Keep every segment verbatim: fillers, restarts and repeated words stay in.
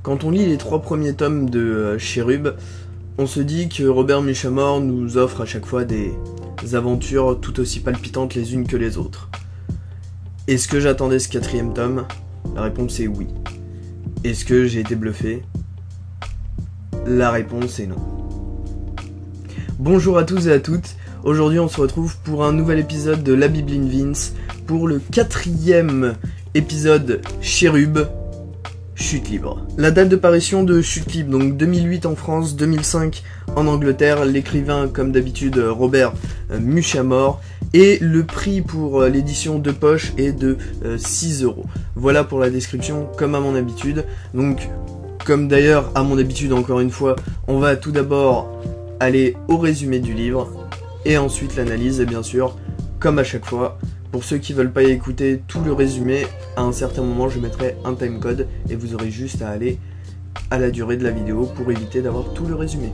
Quand on lit les trois premiers tomes de euh, Cherub, on se dit que Robert Muchamore nous offre à chaque fois des aventures tout aussi palpitantes les unes que les autres. Est-ce que j'attendais ce quatrième tome? La réponse est oui. Est-ce que j'ai été bluffé? La réponse est non. Bonjour à tous et à toutes, aujourd'hui on se retrouve pour un nouvel épisode de La Bible in Vince, pour le quatrième épisode Cherub, Chute libre. La date de parution de Chute libre, donc deux mille huit en France, deux mille cinq en Angleterre, l'écrivain comme d'habitude Robert Muchamore, et le prix pour l'édition de poche est de six euros. Voilà pour la description comme à mon habitude, donc comme d'ailleurs à mon habitude encore une fois, on va tout d'abord aller au résumé du livre, et ensuite l'analyse, et bien sûr, comme à chaque fois, pour ceux qui veulent pas écouter tout le résumé, à un certain moment je mettrai un timecode, et vous aurez juste à aller à la durée de la vidéo pour éviter d'avoir tout le résumé.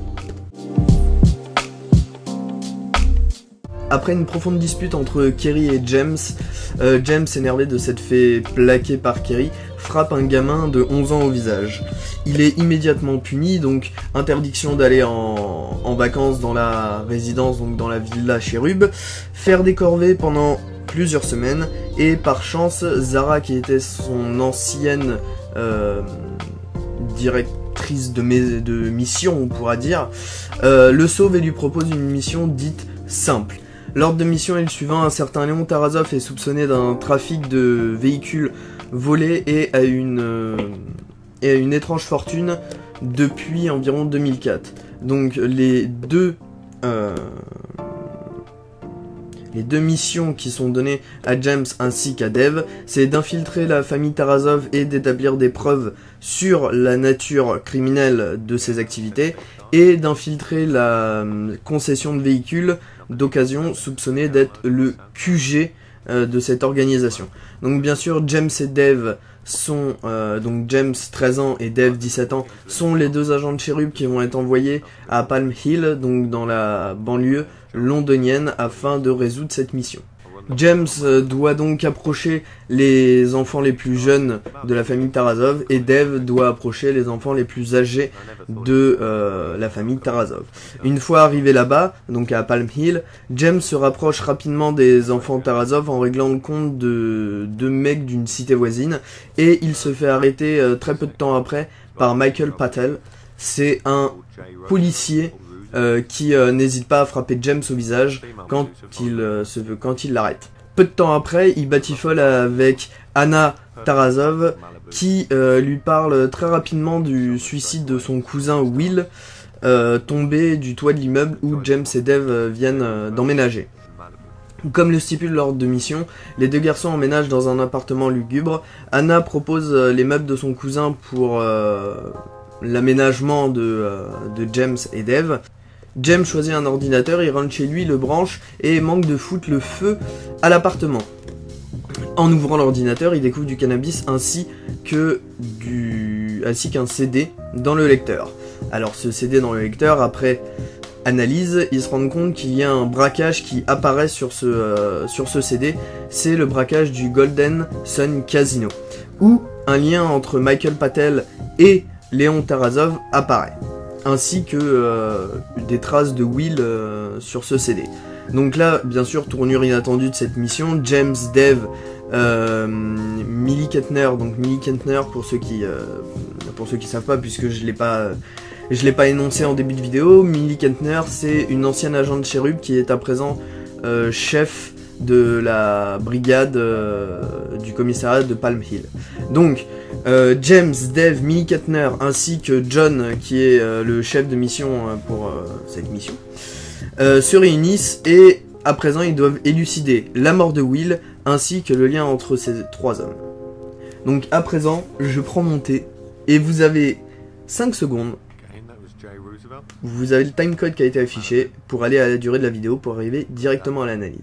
Après une profonde dispute entre Kerry et James, euh, James, énervé de s'être fait plaquer par Kerry, frappe un gamin de onze ans au visage. Il est immédiatement puni, donc interdiction d'aller en, en vacances dans la résidence, donc dans la villa Cherub, faire des corvées pendant plusieurs semaines, et par chance, Zara, qui était son ancienne euh, directrice de, mes, de mission, on pourra dire, euh, le sauve et lui propose une mission dite simple. L'ordre de mission est le suivant: un certain Léon Tarasov est soupçonné d'un trafic de véhicules volés et a une, euh, et a une étrange fortune depuis environ deux mille quatre. Donc les deux, euh, les deux missions qui sont données à James ainsi qu'à Dev, c'est d'infiltrer la famille Tarasov et d'établir des preuves sur la nature criminelle de ses activités, et d'infiltrer la concession de véhicules d'occasion soupçonnée d'être le Q G euh, de cette organisation. Donc bien sûr, James et Dev sont, euh, donc James treize ans et Dev dix-sept ans, sont les deux agents de Cherub qui vont être envoyés à Palm Hill, donc dans la banlieue londonienne, afin de résoudre cette mission. James doit donc approcher les enfants les plus jeunes de la famille Tarasov, et Dev doit approcher les enfants les plus âgés de euh, la famille Tarasov. Une fois arrivé là-bas, donc à Palm Hill, James se rapproche rapidement des enfants Tarasov en réglant le compte de deux mecs d'une cité voisine, et il se fait arrêter euh, très peu de temps après par Michael Patel. C'est un policier Euh, qui euh, n'hésite pas à frapper James au visage quand il euh, se veut, quand il l'arrête. Peu de temps après, il batifole avec Anna Tarasov, qui euh, lui parle très rapidement du suicide de son cousin Will, euh, tombé du toit de l'immeuble où James et Dev euh, viennent euh, d'emménager. Comme le stipule l'ordre de mission, les deux garçons emménagent dans un appartement lugubre. Anna propose euh, les meubles de son cousin pour euh, l'aménagement de, euh, de James et Dev. James choisit un ordinateur, il rentre chez lui, le branche et manque de foutre le feu à l'appartement. En ouvrant l'ordinateur, il découvre du cannabis ainsi que du ainsi qu'un C D dans le lecteur. Alors ce C D dans le lecteur, après analyse, ils se rendent compte qu'il y a un braquage qui apparaît sur ce, euh, sur ce C D. C'est le braquage du Golden Sun Casino, où un lien entre Michael Patel et Léon Tarasov apparaît, ainsi que euh, des traces de Will euh, sur ce C D. Donc là, bien sûr, tournure inattendue de cette mission, James, Dev, euh, Millie Kentner, donc Millie Kentner pour ceux qui euh, pour ceux qui savent pas, puisque je l'ai pas je l'ai pas énoncé en début de vidéo. Millie Kentner, c'est une ancienne agent de Cherub qui est à présent euh, chef de la brigade euh, du commissariat de Palm Hill. Donc euh, James, Dev, Millie Kentner ainsi que John, qui est euh, le chef de mission euh, pour euh, cette mission, euh, se réunissent, et à présent ils doivent élucider la mort de Will ainsi que le lien entre ces trois hommes. Donc à présent, je prends mon thé et vous avez cinq secondes. Vous avez le timecode qui a été affiché pour aller à la durée de la vidéo pour arriver directement à l'analyse.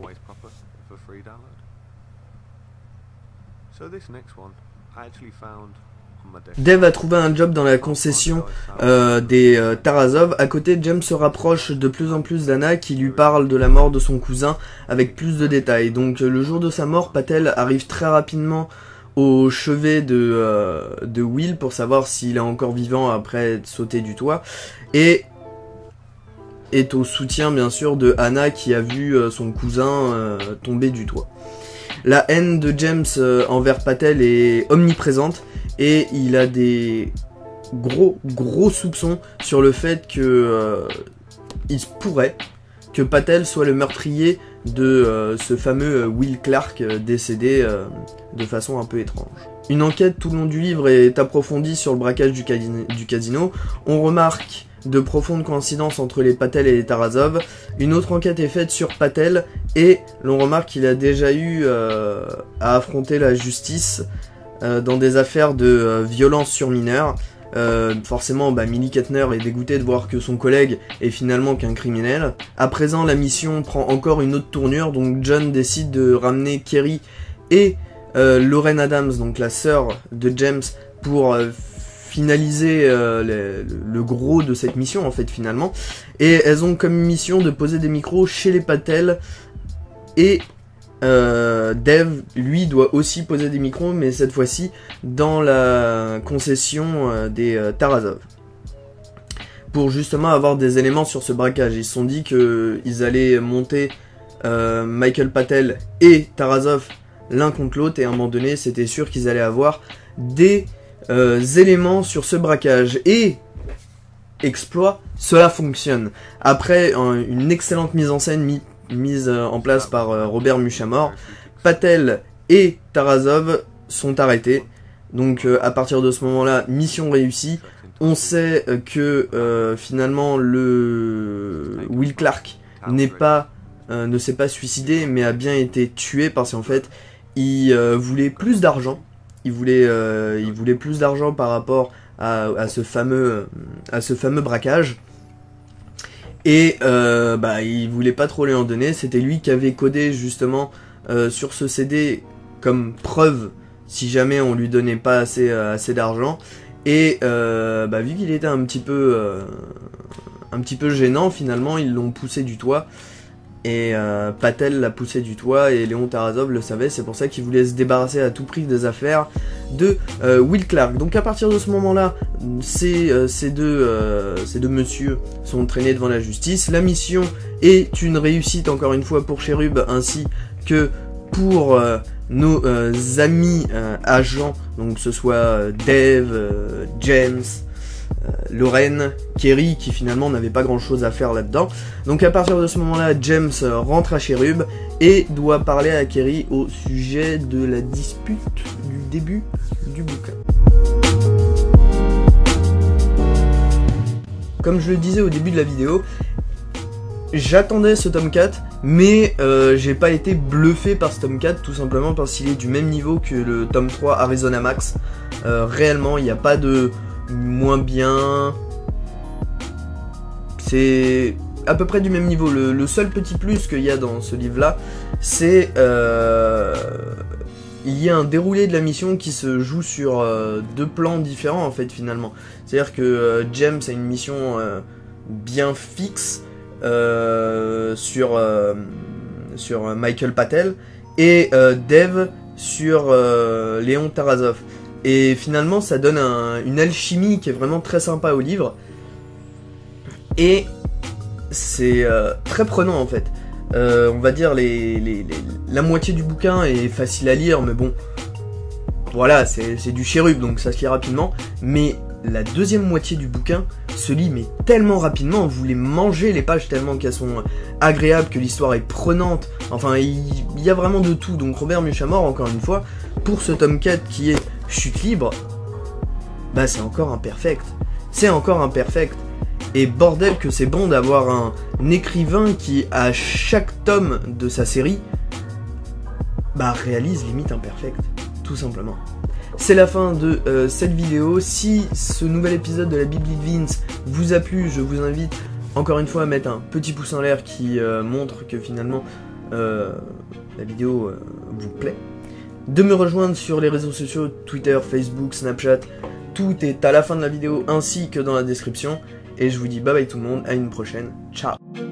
Dev a trouvé un job dans la concession euh, des euh, Tarasov. À côté, James se rapproche de plus en plus d'Anna, qui lui parle de la mort de son cousin avec plus de détails. Donc le jour de sa mort, Patel arrive très rapidement au chevet de, euh, de Will pour savoir s'il est encore vivant après être sauté du toit, et est au soutien bien sûr de Hannah qui a vu euh, son cousin euh, tomber du toit. La haine de James euh, envers Patel est omniprésente, et il a des gros gros soupçons sur le fait que euh, il se pourrait que Patel soit le meurtrier de euh, ce fameux Will Clark euh, décédé euh, de façon un peu étrange. Une enquête tout le long du livre est approfondie sur le braquage du, du casino. On remarque de profondes coïncidences entre les Patel et les Tarasov. Une autre enquête est faite sur Patel, et l'on remarque qu'il a déjà eu euh, à affronter la justice euh, dans des affaires de euh, violence sur mineurs. Euh, forcément, bah, Millie Kettner est dégoûtée de voir que son collègue est finalement qu'un criminel. À présent, la mission prend encore une autre tournure, donc John décide de ramener Kerry et euh, Lauren Adams, donc la sœur de James, pour euh, finaliser euh, les, le gros de cette mission en fait finalement. Et elles ont comme mission de poser des micros chez les Patel, et Euh, Dev, lui, doit aussi poser des micros, mais cette fois-ci dans la concession euh, des euh, Tarasov, pour justement avoir des éléments sur ce braquage. Ils se sont dit qu'ils allaient monter euh, Michael Patel et Tarasov l'un contre l'autre, et à un moment donné, c'était sûr qu'ils allaient avoir des euh, éléments sur ce braquage. Et exploit, cela fonctionne. Après un, une excellente mise en scène, mi mise en place par euh, Robert Muchamore, Patel et Tarasov sont arrêtés. Donc euh, à partir de ce moment-là, mission réussie. On sait euh, que euh, finalement le Will Clark n'est pas, euh, ne s'est pas suicidé, mais a bien été tué parce qu'en fait il euh, voulait plus d'argent. Il voulait, euh, il voulait plus d'argent par rapport à, à ce fameux, à ce fameux braquage. Et euh, bah, il voulait pas trop lui en donner. C'était lui qui avait codé justement euh, sur ce C D comme preuve si jamais on lui donnait pas assez, euh, assez d'argent. Et euh, bah, vu qu'il était un petit peu euh, un petit peu gênant, finalement ils l'ont poussé du toit. Et euh, Patel l'a poussé du toit, et Léon Tarasov le savait. C'est pour ça qu'il voulait se débarrasser à tout prix des affaires de euh, Will Clark. Donc à partir de ce moment-là, ces, euh, ces, deux, euh, ces deux messieurs sont traînés devant la justice. La mission est une réussite encore une fois pour Cherub, ainsi que pour euh, nos euh, amis euh, agents, donc que ce soit euh, Dave, euh, James, Euh, Lauren, Kerry, qui finalement n'avait pas grand chose à faire là-dedans. Donc à partir de ce moment-là, James euh, rentre à Cherub et doit parler à Kerry au sujet de la dispute du début du bouquin. Comme je le disais au début de la vidéo, j'attendais ce tome quatre, mais euh, j'ai pas été bluffé par ce tome quatre, tout simplement parce qu'il est du même niveau que le tome trois Arizona Max. Euh, réellement, il n'y a pas de moins bien, c'est à peu près du même niveau. Le, le seul petit plus qu'il y a dans ce livre là, c'est euh, il y a un déroulé de la mission qui se joue sur euh, deux plans différents en fait finalement. C'est à dire que euh, James a une mission euh, bien fixe euh, sur, euh, sur Michael Patel, et euh, Dev sur euh, Léon Tarasov. Et finalement ça donne un, une alchimie qui est vraiment très sympa au livre. Et c'est euh, très prenant en fait. Euh, on va dire les, les, les, la moitié du bouquin est facile à lire, mais bon, voilà, c'est du Cherub, donc ça se lit rapidement. Mais la deuxième moitié du bouquin se lit mais tellement rapidement, vous voulez manger les pages tellement qu'elles sont agréables, que l'histoire est prenante. Enfin, il, il y a vraiment de tout. Donc Robert Muchamore, encore une fois, pour ce tome quatre qui est Chute libre, bah c'est encore imperfect. C'est encore imperfect. Et bordel que c'est bon d'avoir un, un écrivain qui, à chaque tome de sa série, bah réalise limite imperfect, tout simplement. C'est la fin de euh, cette vidéo. Si ce nouvel épisode de la Bibli de Vince vous a plu, je vous invite encore une fois à mettre un petit pouce en l'air qui euh, montre que finalement euh, la vidéo euh, vous plaît. De me rejoindre sur les réseaux sociaux, Twitter, Facebook, Snapchat, tout est à la fin de la vidéo ainsi que dans la description. Et je vous dis bye bye tout le monde, à une prochaine, ciao.